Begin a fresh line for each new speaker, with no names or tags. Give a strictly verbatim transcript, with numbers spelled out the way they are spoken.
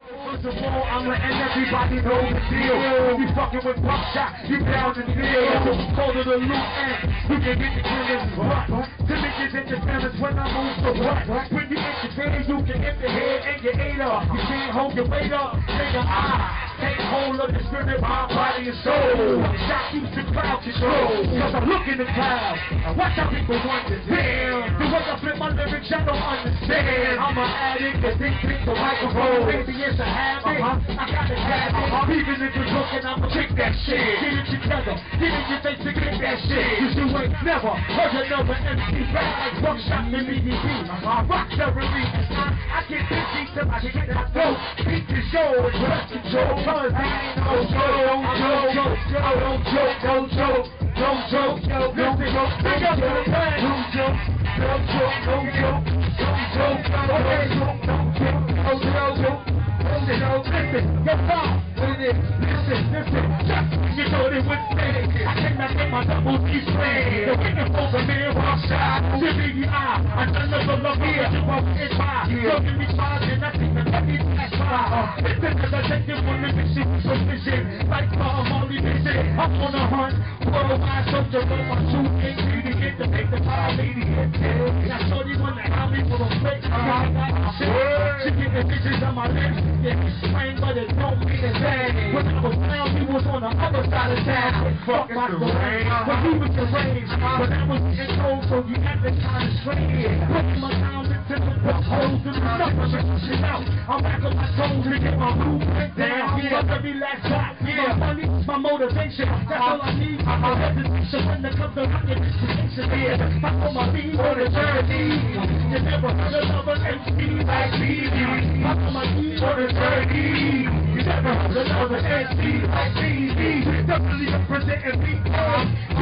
First of all, I'm letting everybody know the deal. When you fucking with Buckshot, you down in the deal. Call to the loop and you can get the killers rough. The niggas in the fellas when I move the what? When you hit the bed, you can hit the head and your eight up. You can't hold your weight up, nigga. I take hold of the spirit, my body and soul. Buckshot keeps the crowd control. Cause I look in the clouds and watch how people wonder, damn. The way I flip my lyrics, I don't understand. I'm an addict that thinks it's the microphone. Baby, it's a habit. Uh-huh. I gotta grab it. Uh-huh. Even if you're looking, I'ma kick that shit. Get it together. Get in your face to get that shit. Cause you ain't never heard another M C rap like Buckshot in B D B. I rock the release. I, I get busy till I get that dope. Beat the show and rest control. Cause I ain't no joke. Don't joke. I don't joke. Don't joke. Don't joke. Don't joke. Big up to the plan. Don't joke. Don't joke. Don't joke. Don't joke. Don't joke. Don't joke. Don't joke. Listen, yo, listen, yo, stop, what it is, listen, listen, just, you know they wouldn't say it, I cannot get my double D play, they're waiting for the man, Buckshot, the B D I, I never love here, you won't get by, don't give me five, and I think that let me pass by, listen, cause I take you on the mission, so vision, like I'm only busy, I'm on the hunt, worldwide soldier, on my two ingredients to make the pie lady hit, now shorty wanna have me for a plate, I got shit, she get the bitches on my lips, yeah, swing, but it don't mean a thing. When I was down, he was on the other side of town. Fuck my terrain, but he was the range. But I was in cold, so you acted kind of strange. Putting my sound into the book holes and the stuff I'm shit out. I'm back on my toes to get my movement down. Fuck every last shot. My money, my motivation. That's all I need. My hesitation when it comes to rocking this position. Yeah, I on my feet on the journey. You never heard another M C like me. I on my feet on the journey. You never heard another M C like me. Definitely representing me.